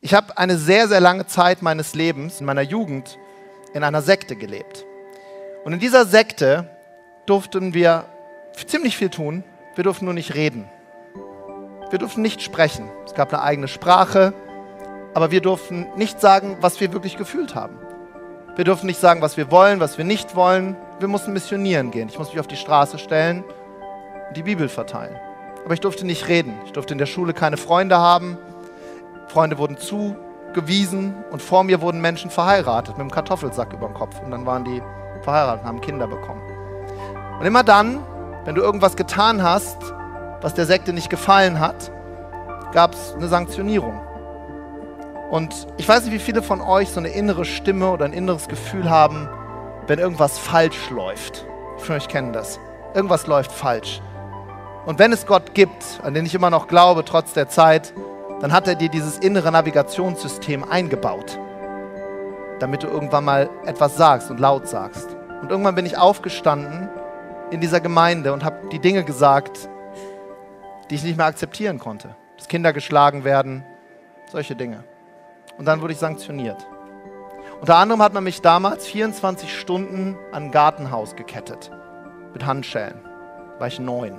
Ich habe eine sehr, sehr lange Zeit meines Lebens, in meiner Jugend, in einer Sekte gelebt. Und in dieser Sekte durften wir ziemlich viel tun, wir durften nur nicht reden. Wir durften nicht sprechen. Es gab eine eigene Sprache, aber wir durften nicht sagen, was wir wirklich gefühlt haben. Wir durften nicht sagen, was wir wollen, was wir nicht wollen. Wir mussten missionieren gehen. Ich musste mich auf die Straße stellen und die Bibel verteilen. Aber ich durfte nicht reden. Ich durfte in der Schule keine Freunde haben. Freunde wurden zugewiesen und vor mir wurden Menschen verheiratet mit einem Kartoffelsack über dem Kopf. Und dann waren die verheiratet und haben Kinder bekommen. Und immer dann, wenn du irgendwas getan hast, was der Sekte nicht gefallen hat, gab es eine Sanktionierung. Und ich weiß nicht, wie viele von euch so eine innere Stimme oder ein inneres Gefühl haben, wenn irgendwas falsch läuft. Viele von euch kennen das. Irgendwas läuft falsch. Und wenn es Gott gibt, an den ich immer noch glaube, trotz der Zeit, dann hat er dir dieses innere Navigationssystem eingebaut, damit du irgendwann mal etwas sagst und laut sagst. Und irgendwann bin ich aufgestanden in dieser Gemeinde und habe die Dinge gesagt, die ich nicht mehr akzeptieren konnte. Dass Kinder geschlagen werden, solche Dinge. Und dann wurde ich sanktioniert. Unter anderem hat man mich damals 24 Stunden an ein Gartenhaus gekettet. Mit Handschellen. Da war ich 9.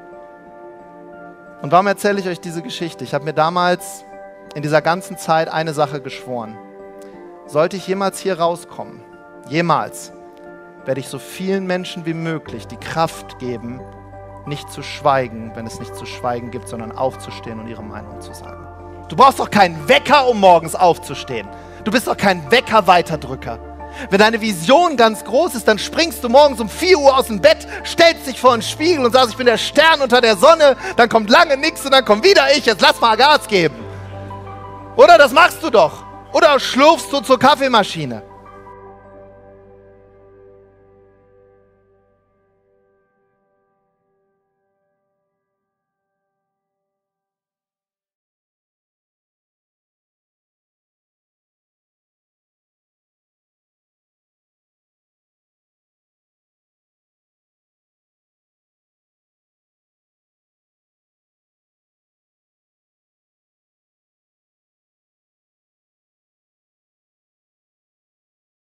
Und warum erzähle ich euch diese Geschichte? Ich habe mir damals in dieser ganzen Zeit eine Sache geschworen. Sollte ich jemals hier rauskommen, jemals, werde ich so vielen Menschen wie möglich die Kraft geben, nicht zu schweigen, wenn es nicht zu schweigen gibt, sondern aufzustehen und ihre Meinung zu sagen. Du brauchst doch keinen Wecker, um morgens aufzustehen. Du bist doch kein Wecker-Weiterdrücker. Wenn deine Vision ganz groß ist, dann springst du morgens um 4 Uhr aus dem Bett, stellst dich vor den Spiegel und sagst, ich bin der Stern unter der Sonne, dann kommt lange nichts und dann kommt wieder ich, jetzt lass mal Gas geben. Oder das machst du doch. Oder schlurfst du zur Kaffeemaschine.